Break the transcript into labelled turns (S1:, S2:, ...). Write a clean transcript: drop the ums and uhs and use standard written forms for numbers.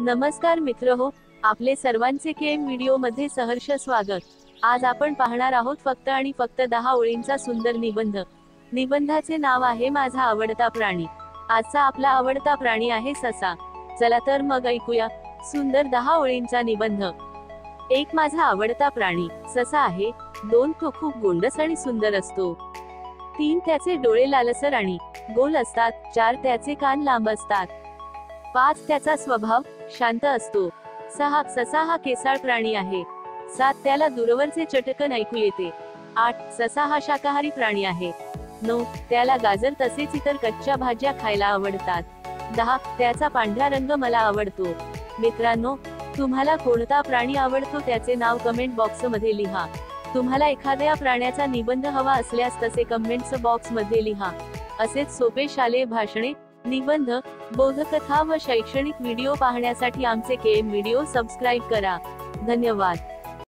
S1: नमस्कार मित्रहो, आपले सर्वांचे केएम व्हिडिओ मध्ये सहर्ष स्वागत। आज आपण पाहणार आहोत फक्त आणि फक्त 10 ओळींचा सुंदर निबंध। निबंधाचे नाव आहे माझा आवडता प्राणी। आजचा आपला आवडता प्राणी आहे ससा। चला तर मग ऐकूया सुंदर 10 ओळींचा निबंध। 1 माझा आवडता प्राणी ससा आहे। 2 तो खूप गोंडस आणि सुंदर असतो। 3 त्याचे डोळे लालसर आणि गोल असतात। 4 त्याचे कान लांब असतात। 5 त्याचा स्वभाव शांत असतो। 6 ससा हा केसाळ प्राणी आहे। 7 त्याला दूरवरचे चटकन ऐकू येते। 8 ससा हा शाकाहारी प्राणी आहे। 9 त्याला गाजर तसेच इतर कच्च्या भाज्या खायला आवडतात। 10 त्याचा पांढरा रंग मला आवडतो। मित्रांनो, तुम्हाला कोणता प्राणी आवडतो त्याचे नाव कमेंट बॉक्स मध्ये लिहा। तुम्हाला एखाद्या प्राण्याचा निबंध हवा असल्यास तसे कमेंट्स बॉक्स मध्ये लिहा। असेच सोपे शालेय भाषणे, निबंध, बोधकथा व शैक्षणिक व्हिडिओ पाहण्यासाठी आमचे केएम व्हिडिओ सबस्क्राइब करा। धन्यवाद।